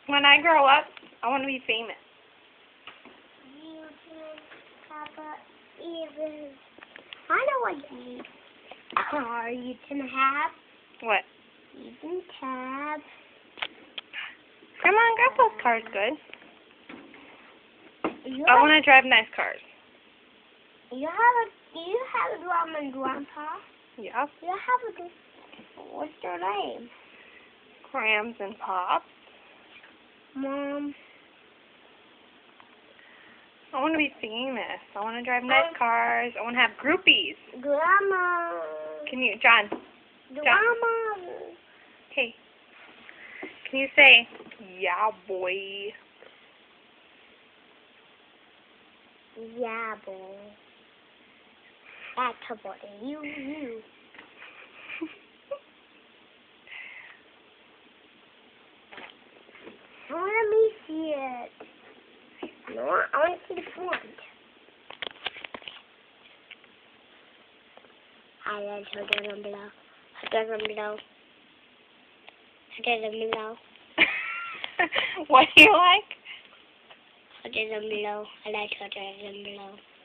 When I grow up, I want to be famous. You can Papa even. I know what you car you can have. What? You can have. Grandma and Grandpa's car's good. You I have, want to drive nice cars. do you have a grandma and grandpa? Yeah. You have a. What's their name? Grams and Pops. Mom. I want to be famous. I want to drive nice cars. I want to have groupies. Grandma. Can you, John? Grandma. Hey. Can you say, yeah, boy? Yeah, boy. That's a boy. You. Let me see it. No, I want to see the front. I like it down below. Down below. Down below. What do you like? Down below. I like it down below.